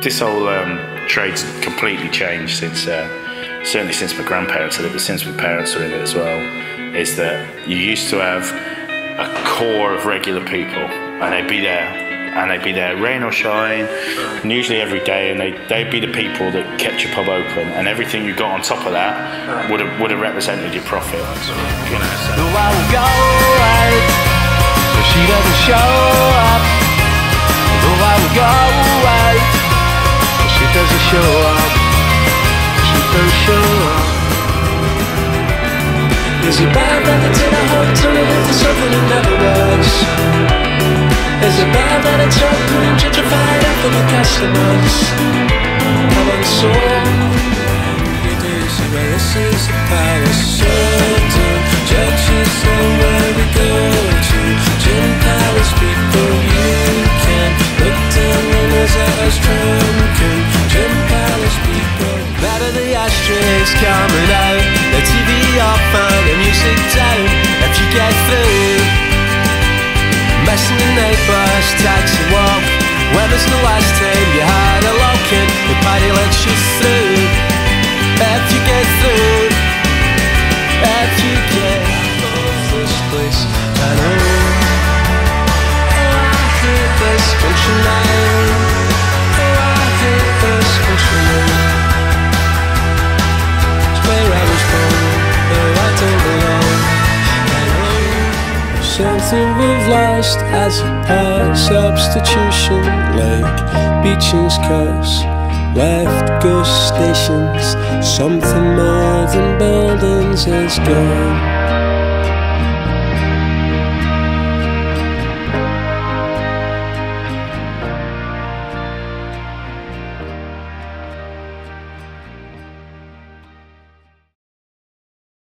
this whole trade's completely changed since, certainly since my grandparents did it, but since my parents are in it as well, is that you used to have a core of regular people, and they'd be there, rain or shine, and usually every day, and they'd be the people that kept your pub open, and everything you got on top of that would have represented your profit. You know, so. No, I will go away, but she doesn't show up. No, I will go away, but she doesn't show up. She doesn't show up. Is it bad that it's in a hotel room for something it never was? Is it bad that it's open and gentrified after the customers come unsolved? You do see where this is the power certain judges on where we go to. Gin Palace people, you can look down on us as drunken. Gin Palace people. Better the ashtrays coming out, the TV off and the music down. If you get through messing the neighbours, taxi walk. When was the last time you had a lock-in? The party lets you through. If you get through, if you get out of this place, I know. Oh, I hate this country now. Oh, I hate this country now. It's where I was born, though I don't belong. Something we've lost as a part substitution, like Beeching's curse, left ghost stations. Something more than buildings is gone.